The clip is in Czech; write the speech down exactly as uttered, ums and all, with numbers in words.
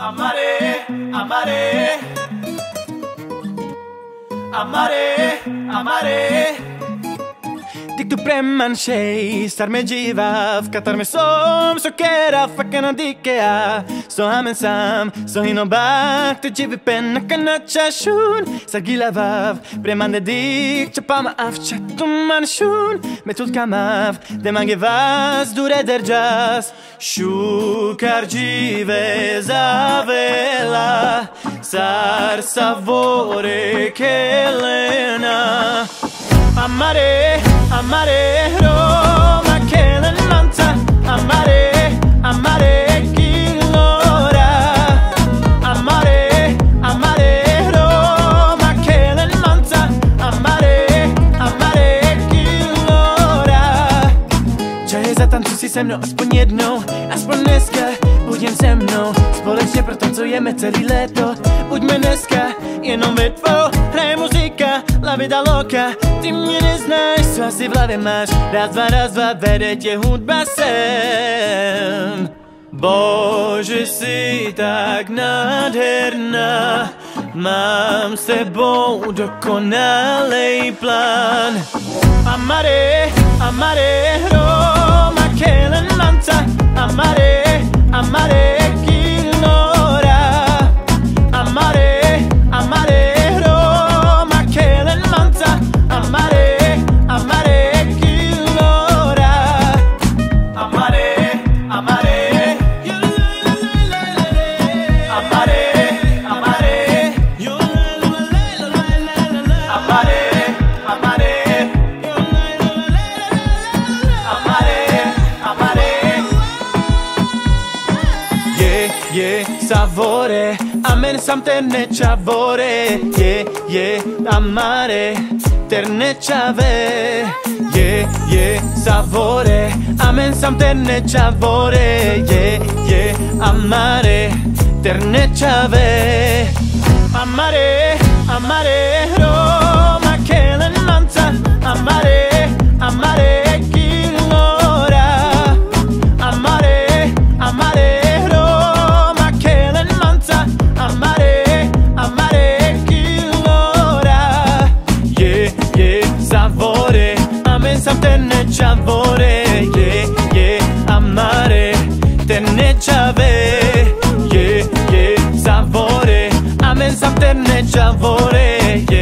Amare, amare, amare, amare. Dik du preman tjej, star med givav, kattar med som så kera, fackana dikea. Så hamensam, så hino bak, te jivi penna kanacha shun. Sar gilavav, preman de dik, chapama af chatuman shun. Metut kamav, de mangevas, dure derjas. Shukar jive zavela, sar savore kelena. Amare, amare, Roma che manta. Amare, amare, kilora. Amare, amare, Roma che manta. Amare, amare, kilora. Cześć za tańcuj se mnou aspoň jednou, aspoň dneska budem se mnou. Společně protancujeme celý léto. Buďme dneska jenom ve dvou. Hraje muzika, la vida loca. Ty mě neznáš, co asi v hlavě máš. Raz, dva, raz, dva, vede tě hudba sem. Bože, jsi tak nádherná, mám s tebou dokonalej plán. Amare, amare, Roma che manta. Amare, amare, kilora. Amare, amare, Roma che manta. Amare, amare, kilora. Amare, amare, amare, amare, amare, amare, amare, amare. Yeah, yeah, savore, amen sam te ne čavore. Yeah, yeah, amare, ter ne čave. Yeah, yeah, savore, amen sam te ne čavore. Yeah, yeah, amare, ter ne čave. Amare, amare, Roma che manta. Amare, amare, kilora. Amare, amare, Roma che manta. Amare, amare, kilora. Yeah, yeah, savore, amen sam te ne čavore. Yeah, yeah, amare, te ne čave. Yeah, yeah, savore, amen sam te ne čavore. Yeah.